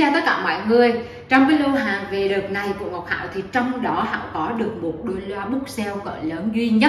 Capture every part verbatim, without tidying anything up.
chào tất cả mọi người. Trong cái lô hàng về đợt này của Ngọc Hảo thì trong đó Hảo có được một đôi loa Bookshelf cỡ lớn duy nhất.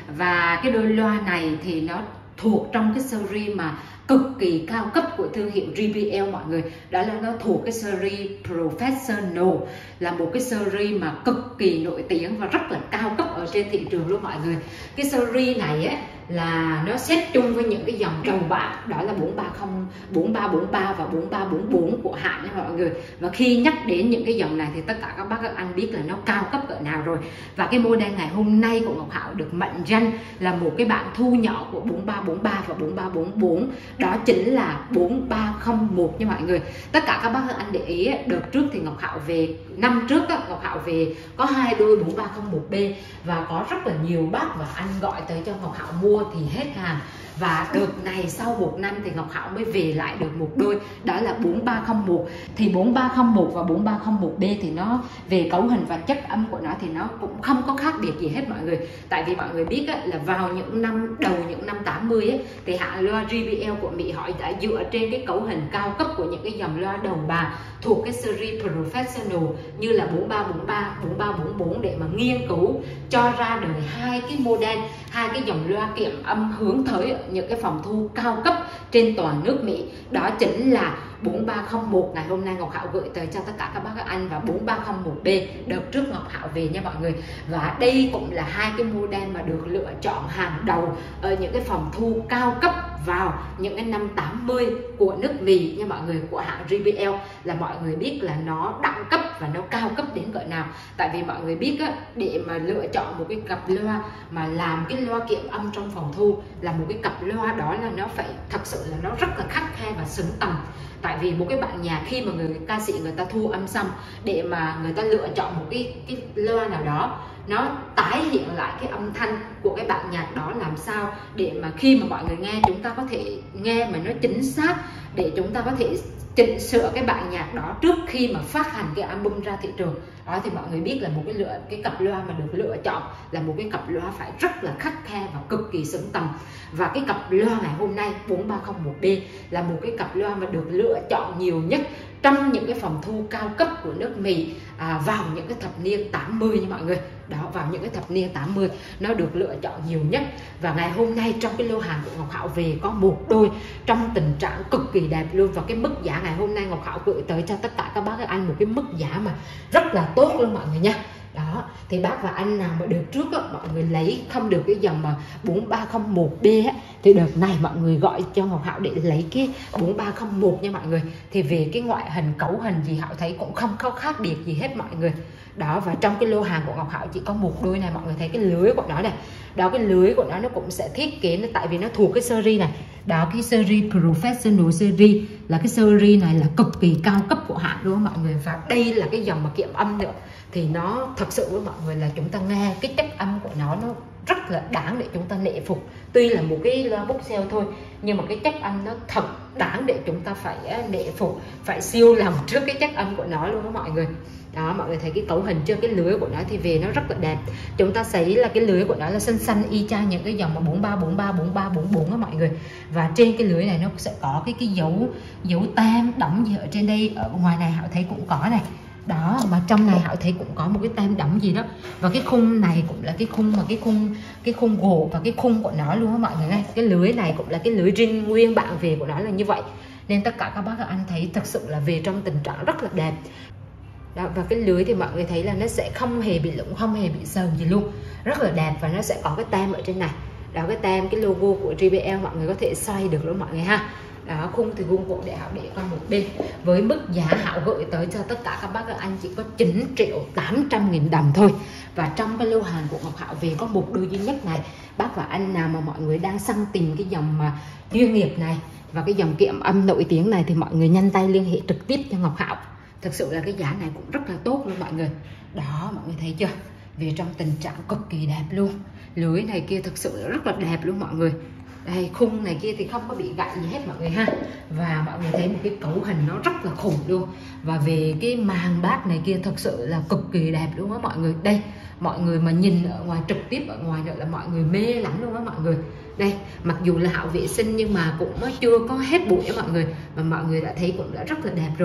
Và cái đôi loa này thì nó thuộc trong cái series mà cực kỳ cao cấp của thương hiệu gi bê lờ mọi người. Đó là nó thuộc cái series Professional, là một cái series mà cực kỳ nổi tiếng và rất là cao cấp ở trên thị trường luôn mọi người. Cái series này ấy, là nó set chung với những cái dòng đầu bảng, đó là bốn ba không, bốn ba bốn ba và bốn ba bốn bốn của hãng nha mọi người. Và khi nhắc đến những cái dòng này thì tất cả các bác các anh biết là nó cao cấp cỡ nào rồi. Và cái model ngày hôm nay của Ngọc Hảo được mệnh danh là một cái bạn thu nhỏ của bốn ba bốn ba và bốn ba bốn bốn, đó chính là bốn ba không một nha mọi người. Tất cả các bác các anh để ý, đợt trước thì Ngọc Hảo về, năm trước đó, Ngọc Hảo về có hai đôi bốn ba không một B và có rất là nhiều bác và anh gọi tới cho Ngọc Hảo mua thì hết hàng. Và đợt này sau một năm thì Ngọc Hảo mới về lại được một đôi, đó là bốn ba không một. Thì bốn ba không một và bốn ba không một B thì nó về cấu hình và chất âm của nó thì nó cũng không có khác biệt gì hết mọi người. Tại vì mọi người biết á, là vào những năm đầu những năm tám mươi ấy, thì hãng loa gi bê lờ của Mỹ họ đã dựa trên cái cấu hình cao cấp của những cái dòng loa đầu bàn thuộc cái series Professional như là bốn ba bốn ba, bốn ba bốn bốn để mà nghiên cứu cho ra đời hai cái model, hai cái dòng loa kiểm âm hướng tới ở những cái phòng thu cao cấp trên toàn nước Mỹ. Đó chính là bốn ba không một ngày hôm nay Ngọc Hảo gửi tới cho tất cả các bác các anh, và bốn ba không một B đợt trước Ngọc Hảo về nha mọi người. Và đây cũng là hai cái model mà được lựa chọn hàng đầu ở những cái phòng thu cao cấp vào những cái năm tám mươi của nước Mỹ nha mọi người, của hãng gi bê lờ. Là mọi người biết là nó đẳng cấp và nó cao cấp đến cỡ nào. Tại vì mọi người biết á, để mà lựa chọn một cái cặp loa mà làm cái loa kiểm âm trong phòng thu là một cái cặp loa, đó là nó phải thật sự là nó rất là khắt khe và xứng tầm. Tại vì một cái bạn nhạc khi mà người ca sĩ người ta thu âm xong, để mà người ta lựa chọn một cái cái loa nào đó nó tái hiện lại cái âm thanh của cái bạn nhạc đó làm sao để mà khi mà mọi người nghe chúng ta có thể nghe mà nó chính xác, để chúng ta có thể chỉnh sửa cái bản nhạc đó trước khi mà phát hành cái album ra thị trường. Đó thì mọi người biết là một cái lựa cái cặp loa mà được lựa chọn là một cái cặp loa phải rất là khắt khe và cực kỳ xứng tầm. Và cái cặp loa ngày hôm nay bốn ba không một B là một cái cặp loa mà được lựa chọn nhiều nhất trong những cái phòng thu cao cấp của nước Mỹ à, vào những cái thập niên tám mươi nha mọi người. Đó, vào những cái thập niên tám mươi nó được lựa chọn nhiều nhất. Và ngày hôm nay trong cái lô hàng của Ngọc Hảo về có một đôi trong tình trạng cực kỳ đẹp luôn. Và cái mức giá ngày hôm nay Ngọc Hảo gửi tới cho tất cả các bác các anh một cái mức giá mà rất là tốt luôn mọi người nha. Đó, thì bác và anh nào mà đợt trước á, mọi người lấy không được cái dòng mà bốn ba không một B á, thì đợt này mọi người gọi cho Ngọc Hảo để lấy cái bốn ba không một nha mọi người. Thì về cái ngoại hình cấu hình gì Hảo thấy cũng không có khác biệt gì hết mọi người. Đó, và trong cái lô hàng của Ngọc Hảo chỉ có một đôi này, mọi người thấy cái lưới của nó này. Đó, cái lưới của nó nó cũng sẽ thiết kế nó, tại vì nó thuộc cái series này. Đó, cái series Professional series là cái series này là cực kỳ cao cấp của hãng luôn mọi người. Và đây là cái dòng mà kiểm âm nữa thì nó thật sự với mọi người là chúng ta nghe cái chất âm của nó nó rất là đáng để chúng ta nể phục. Tuy là một cái loa Bookshelf thôi nhưng mà cái chất âm nó thật đáng để chúng ta phải nể phục, phải siêu lòng trước cái chất âm của nó luôn đó mọi người. Đó, mọi người thấy cái cấu hình chưa, cái lưới của nó thì về nó rất là đẹp. Chúng ta thấy là cái lưới của nó là xanh xanh y chang những cái dòng mà bốn ba bốn ba, bốn ba bốn bốn đó mọi người. Và trên cái lưới này nó sẽ có cái cái dấu dấu tem đóng gì ở trên đây, ở ngoài này Hảo thấy cũng có này. Đó, mà trong này Hảo thấy cũng có một cái tem đóng gì đó. Và cái khung này cũng là cái khung mà cái khung cái khung gỗ và cái khung của nó luôn á mọi người ơi. Cái lưới này cũng là cái lưới zin nguyên bản về của nó là như vậy. Nên tất cả các bác các anh thấy thật sự là về trong tình trạng rất là đẹp. Đó, và cái lưới thì mọi người thấy là nó sẽ không hề bị lủng, không hề bị sờn gì luôn, rất là đẹp. Và nó sẽ có cái tem ở trên này, đó cái tem, cái logo của gi bê lờ mọi người có thể xoay được luôn mọi người ha. Đó, khung thì khung gỗ để Hảo để qua một bên. Với mức giá Hảo gửi tới cho tất cả các bác các anh chỉ có chín triệu tám trăm nghìn đồng thôi. Và trong cái lô hàng của Ngọc Hảo về có một đôi duy nhất này. Bác và anh nào mà mọi người đang săn tìm cái dòng mà chuyên nghiệp này và cái dòng kiểm âm nổi tiếng này thì mọi người nhanh tay liên hệ trực tiếp cho Ngọc Hảo. Thực sự là cái giá này cũng rất là tốt luôn mọi người. Đó, mọi người thấy chưa, về trong tình trạng cực kỳ đẹp luôn. Lưới này kia thực sự rất là đẹp luôn mọi người. Đây, khung này kia thì không có bị gãy gì hết mọi người ha. Và mọi người thấy một cái cấu hình nó rất là khủng luôn. Và về cái màng bát này kia thật sự là cực kỳ đẹp luôn á mọi người. Đây, mọi người mà nhìn ở ngoài, trực tiếp ở ngoài nữa là mọi người mê lắm luôn á mọi người. Đây, mặc dù là Hảo vệ sinh nhưng mà cũng chưa có hết bụi á mọi người. Và mọi người đã thấy cũng đã rất là đẹp rồi.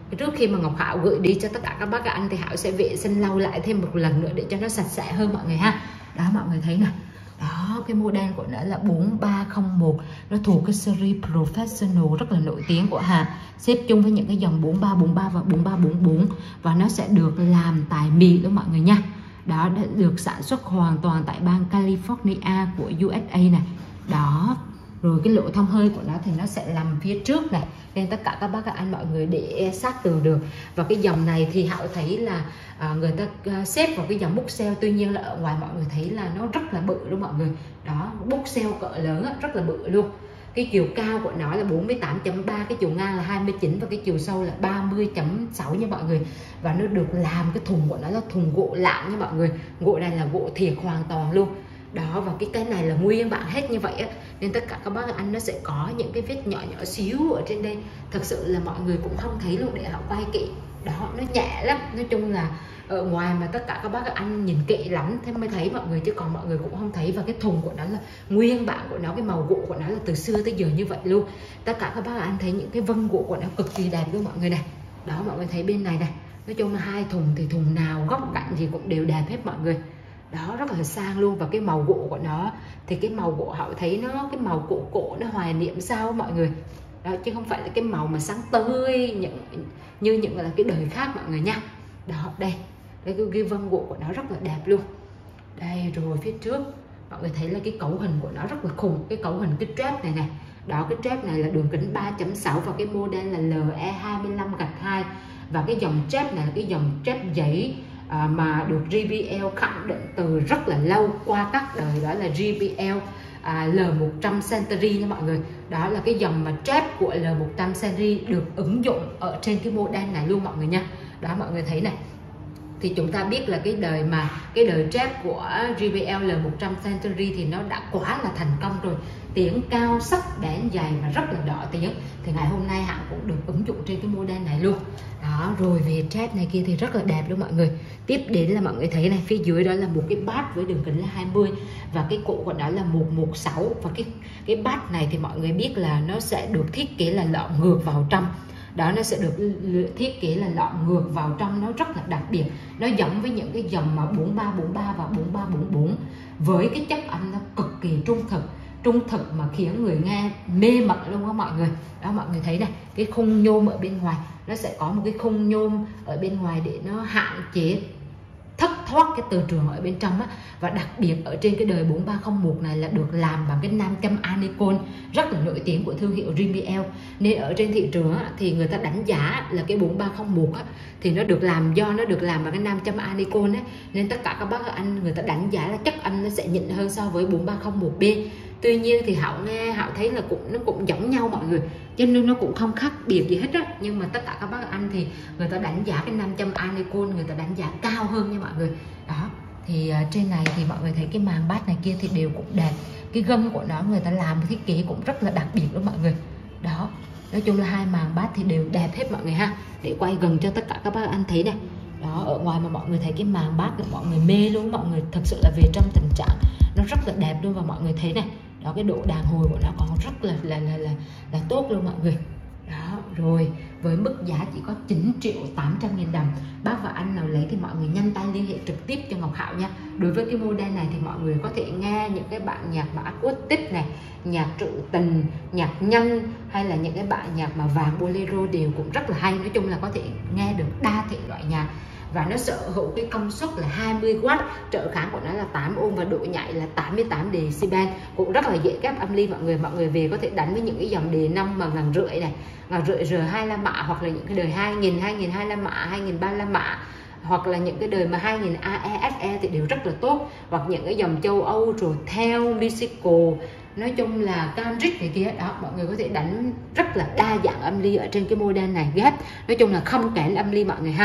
trước khi mà Ngọc Hảo gửi đi cho tất cả các bác các anh thì Hảo sẽ vệ sinh lau lại thêm một lần nữa để cho nó sạch sẽ hơn mọi người ha. Đó mọi người thấy này, đó cái model của nó là bốn ba không một, nó thuộc cái series Professional rất là nổi tiếng của Hàn, xếp chung với những cái dòng bốn ba bốn ba và bốn ba bốn bốn, và nó sẽ được làm tại Mỹ luôn mọi người nha. Đó, đã được sản xuất hoàn toàn tại bang California của u ét a này. Đó, rồi cái lỗ thông hơi của nó thì nó sẽ nằm phía trước này, nên tất cả các bác các anh mọi người để sát tường được. Và cái dòng này thì Hảo thấy là à, người ta xếp vào cái dòng bookshelf, tuy nhiên là ở ngoài mọi người thấy là nó rất là bự luôn mọi người. Đó, bookshelf cỡ lớn á, rất là bự luôn. Cái chiều cao của nó là bốn mươi tám chấm ba, cái chiều ngang là hai mươi chín và cái chiều sâu là ba mươi chấm sáu nha mọi người. Và nó được làm, cái thùng của nó là thùng gỗ lạng nha mọi người. Gỗ này là gỗ thiệt hoàn toàn luôn. Đó, và cái cái này là nguyên bản hết như vậy á, nên tất cả các bác anh nó sẽ có những cái vết nhỏ nhỏ xíu ở trên đây, thật sự là mọi người cũng không thấy luôn, để họ quay kỹ. Đó, nó nhẹ lắm, nói chung là ở ngoài mà tất cả các bác các anh nhìn kỹ lắm thế mới thấy mọi người, chứ còn mọi người cũng không thấy. Và cái thùng của nó là nguyên bản của nó, cái màu gỗ của nó là từ xưa tới giờ như vậy luôn. Tất cả các bác anh thấy những cái vân gỗ của nó cực kỳ đẹp luôn mọi người này. Đó, mọi người thấy bên này này, nói chung là hai thùng thì thùng nào góc cạnh gì cũng đều đẹp hết mọi người. Đó, rất là sang luôn. Và cái màu gỗ của nó thì cái màu gỗ họ thấy nó cái màu cổ cổ, nó hoài niệm sao mọi người. Đó, chứ không phải là cái màu mà sáng tươi những như những là cái đời khác mọi người nha. Đó, đây đây cái, cái vân gỗ của nó rất là đẹp luôn. Đây, rồi phía trước mọi người thấy là cái cấu hình của nó rất là khủng, cái cấu hình cái strap này này. Đó, cái strap này là đường kính ba chấm sáu và cái model là L E hai lăm gạch hai. Và cái dòng strap này là cái dòng strap giấy À, mà được giê bê lờ khẳng định từ rất là lâu qua các đời, đó là giê bê lờ à, L một trăm series nha mọi người. Đó là cái dòng mà strap của L một trăm series được ứng dụng ở trên cái model này luôn mọi người nha. Đó, mọi người thấy này, thì chúng ta biết là cái đời mà cái đời strap của giê bê lờ L một trăm series thì nó đã quá là thành công rồi, tiếng cao, sắc bén, dày và rất là đỏ tiếng. Thì ngày hôm nay hãng cũng được ứng dụng trên cái model này luôn. Đó, rồi về strap này kia thì rất là đẹp luôn mọi người. Tiếp đến là mọi người thấy này, phía dưới đó là một cái bát với đường kính là hai mươi và cái cổ của nó là một một sáu. Và cái cái bát này thì mọi người biết là nó sẽ được thiết kế là lọm ngược vào trong. Đó, nó sẽ được thiết kế là lọm ngược vào trong, nó rất là đặc biệt. Nó giống với những cái dòng mà bốn ba bốn ba và bốn ba bốn bốn, với cái chất âm nó cực kỳ trung thực trung thực mà khiến người nghe mê mẩn luôn á mọi người. Đó, mọi người thấy này, cái khung nhôm ở bên ngoài nó sẽ có một cái khung nhôm ở bên ngoài để nó hạn chế thất thoát cái từ trường ở bên trong á. Và đặc biệt ở trên cái đời bốn ba không một này là được làm bằng cái nam châm anicon rất là nổi tiếng của thương hiệu giê bê lờ. Nên ở trên thị trường á, thì người ta đánh giá là cái bốn ba không một á, thì nó được làm do nó được làm bằng cái nam châm anicon á, nên tất cả các bác anh người ta đánh giá là chất âm nó sẽ nhịn hơn so với bốn ba không một B. Tuy nhiên thì Hảo nghe Hảo thấy là cũng nó cũng giống nhau mọi người, cho nên nó cũng không khác biệt gì hết á. Nhưng mà tất cả các bác anh thì người ta đánh giá cái nam châm anicon người ta đánh giá cao hơn nha mọi người. Đó, thì uh, trên này thì mọi người thấy cái màng bát này kia thì đều cũng đẹp, cái gân của nó người ta làm thiết kế cũng rất là đặc biệt đó mọi người. Đó, nói chung là hai màng bát thì đều đẹp hết mọi người ha. Để quay gần cho tất cả các bác anh thấy này. Đó, ở ngoài mà mọi người thấy cái màng bát là mọi người mê luôn mọi người, thật sự là về trong tình trạng nó rất là đẹp luôn. Và mọi người thấy này, đó, cái độ đàn hồi của nó còn rất là là là là, là tốt luôn mọi người. Đó, rồi với mức giá chỉ có chín triệu tám trăm nghìn đồng, bác và anh nào lấy thì mọi người nhanh tay liên hệ trực tiếp cho Ngọc Hảo nha. Đối với cái model này thì mọi người có thể nghe những cái bản nhạc mà acoustic này, nhạc trữ tình, nhạc nhanh, hay là những cái bản nhạc mà vàng bolero đều cũng rất là hay. Nói chung là có thể nghe được đa thể loại nhạc. Và nó sở hữu cái công suất là hai mươi oát, trở kháng của nó là tám ôm và độ nhạy là tám mươi tám decibel, cũng rất là dễ ghép âm ly mọi người. Mọi người về có thể đánh với những cái dòng đề năm mà ngàn rưỡi này, ngàn rưỡi R hai la mã, hoặc là những cái đời hai nghìn, hai nghìn hai la mã, hai nghìn ba la mã, hoặc là những cái đời mà hai nghìn A E S E thì đều rất là tốt. Hoặc những cái dòng châu Âu rồi theo musical, nói chung là Cambridge này kia. Đó, mọi người có thể đánh rất là đa dạng âm ly ở trên cái model này ghép, nói chung là không kén âm ly mọi người ha.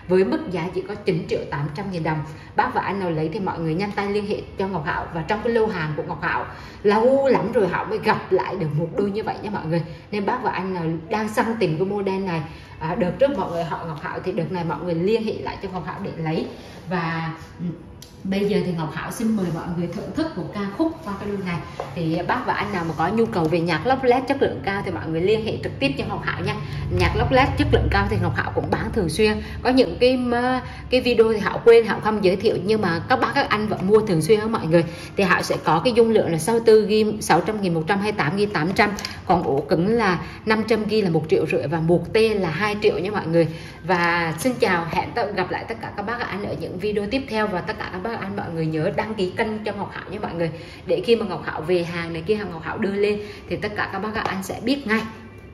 với mức giá chỉ có chín triệu tám trăm nghìn đồng. Bác và anh nào lấy thì mọi người nhanh tay liên hệ cho Ngọc Hảo. Và trong cái lô hàng của Ngọc Hảo lâu lắm rồi Hảo mới gặp lại được một đôi như vậy nha mọi người. Nên bác và anh nào đang săn tìm cái model này, à, đợt trước mọi người họ Ngọc Hảo thì đợt này mọi người liên hệ lại cho Ngọc Hảo để lấy. Và bây giờ thì Ngọc Hảo xin mời mọi người thưởng thức một ca khúc qua cái đôi này. Thì bác và anh nào mà có nhu cầu về nhạc lóc led chất lượng cao thì mọi người liên hệ trực tiếp cho Ngọc Hảo nha. Nhạc lóc led chất lượng cao thì Ngọc Hảo cũng bán thường xuyên. Có những cái cái video thì Hảo quên, Hảo không giới thiệu, nhưng mà các bác các anh vẫn mua thường xuyên đó mọi người. Thì Hảo sẽ có cái dung lượng là sáu mươi tư gi-ga-bai, sáu trăm nghìn, một trăm hai mươi tám gi-ga-bai, tám trăm. Còn ổ cứng là năm trăm gi-ga-bai là một triệu rưỡi và một T là hai triệu nha mọi người. Và xin chào, hẹn gặp lại tất cả các bác các anh ở những video tiếp theo. Và tất cả các bác các anh mọi người nhớ đăng ký kênh cho Ngọc Hảo nha mọi người, để khi mà Ngọc Hảo về hàng này kia, hàng Ngọc Hảo đưa lên thì tất cả các bác các anh sẽ biết ngay.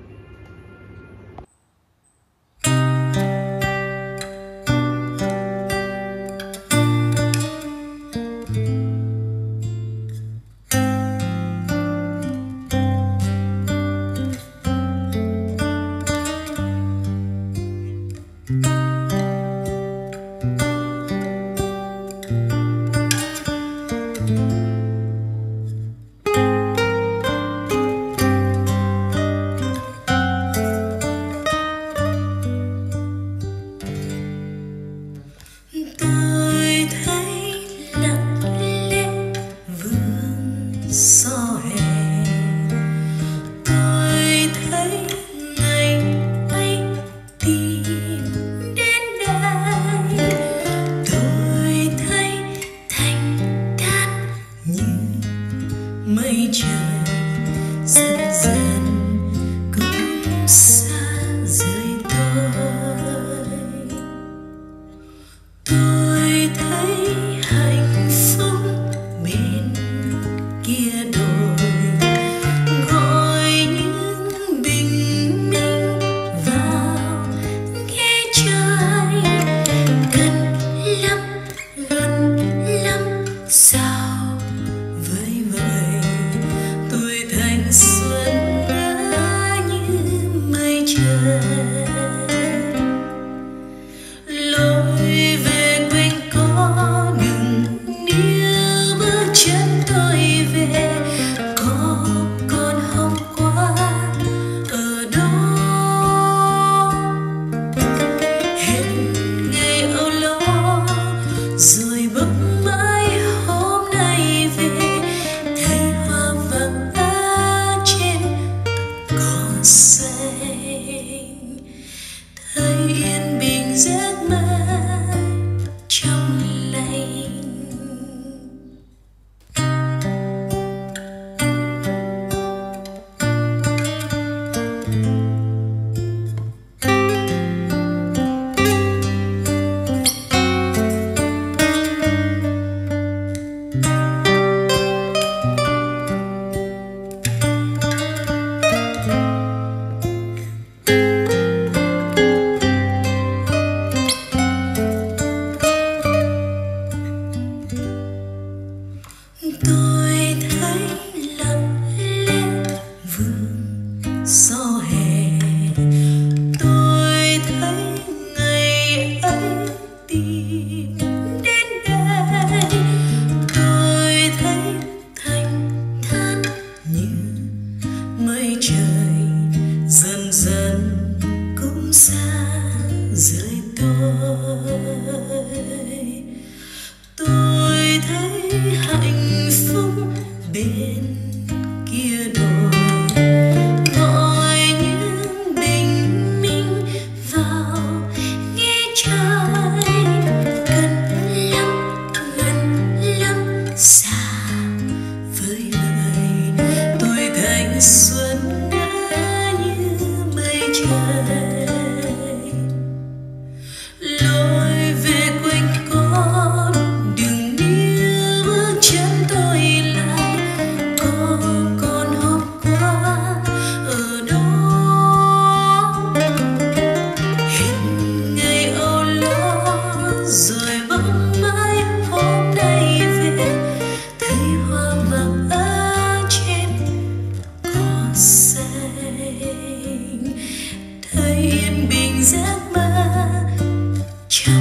Mây trời dần dần cũng xa rời tôi. Tôi thấy hạnh phúc bên kia đồi, gọi những bình minh vào ghé trời. Gần lắm, gần lắm sao với vời. Tôi thanh xuân đã như mây trời. Lối về quanh có đừng níu bước chân tôi về. Có con hôm qua ở đó, hết ngày âu lo rồi bỗng mãi hôm nay về. Thấy hoa vàng á trên cỏ xanh, thấy yên bình giấc mơ trong lành. Tôi thấy lặng lẽ vườn gió hè. Tôi thấy ngày ấy tìm đến đây. Tôi thấy thanh thản như mây trời dần dần cũng xa rời tôi. Tôi thấy hạnh phúc bên kia đồi, gọi những bình minh vào ghé trời. Gần lắm, gần lắm xa với lời. Tôi thanh xuân đã như mây trời. Lối về quanh con đừng níu bước chân tôi lại. Có con hôm qua ở đó, hết ngày âu lo rồi bỗng mãi hôm nay về. Thấy hoa vàng á trên cỏ xanh, thấy yên bình giấc mơ.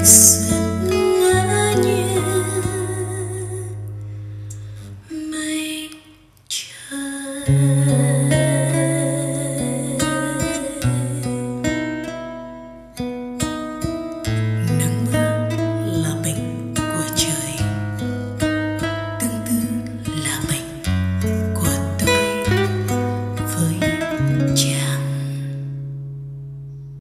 xuân ngỡ như mây trời.